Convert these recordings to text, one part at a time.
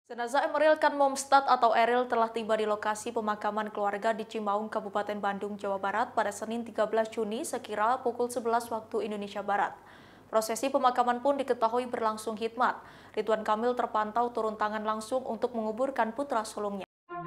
Jenazah Emeril Kan Mumtaz atau Eril telah tiba di lokasi pemakaman keluarga di Cimaung, Kabupaten Bandung, Jawa Barat pada Senin 13 Juni sekira pukul 11 waktu Indonesia Barat. Prosesi pemakaman pun diketahui berlangsung hikmat. Ridwan Kamil terpantau turun tangan langsung untuk menguburkan putra sulungnya.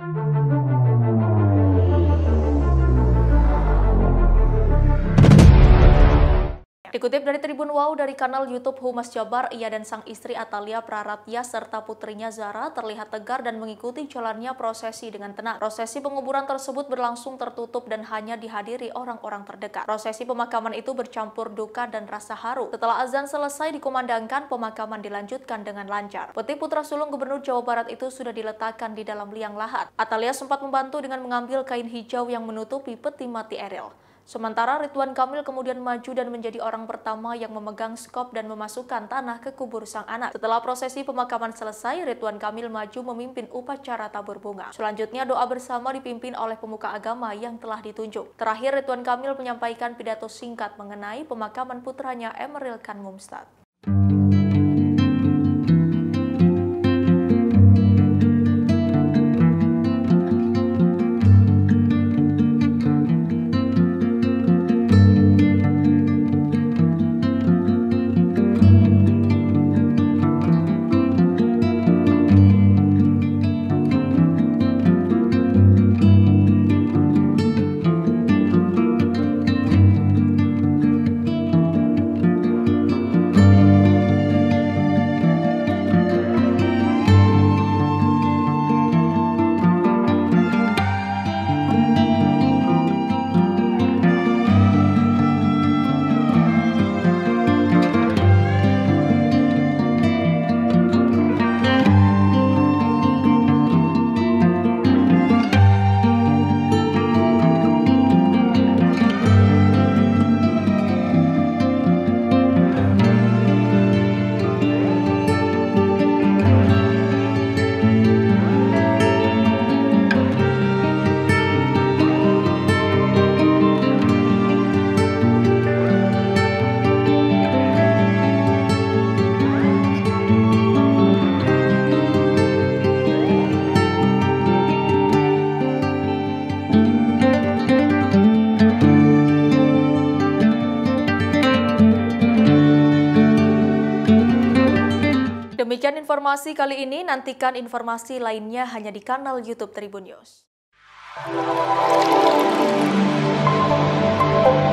Dikutip dari Tribun Wow dari kanal YouTube Humas Jabar, ia dan sang istri Atalia Praratya serta putrinya Zara terlihat tegar dan mengikuti jalannya prosesi dengan tenang. Prosesi penguburan tersebut berlangsung tertutup dan hanya dihadiri orang-orang terdekat. Prosesi pemakaman itu bercampur duka dan rasa haru. Setelah azan selesai dikumandangkan, pemakaman dilanjutkan dengan lancar. Peti putra sulung Gubernur Jawa Barat itu sudah diletakkan di dalam liang lahat. Atalia sempat membantu dengan mengambil kain hijau yang menutupi peti mati Eril. Sementara Ridwan Kamil kemudian maju dan menjadi orang pertama yang memegang skop dan memasukkan tanah ke kubur sang anak. Setelah prosesi pemakaman selesai, Ridwan Kamil maju memimpin upacara tabur bunga. Selanjutnya doa bersama dipimpin oleh pemuka agama yang telah ditunjuk. Terakhir Ridwan Kamil menyampaikan pidato singkat mengenai pemakaman putranya Emeril Kan Mumtaz. Demikian informasi kali ini, nantikan informasi lainnya hanya di kanal YouTube Tribun News.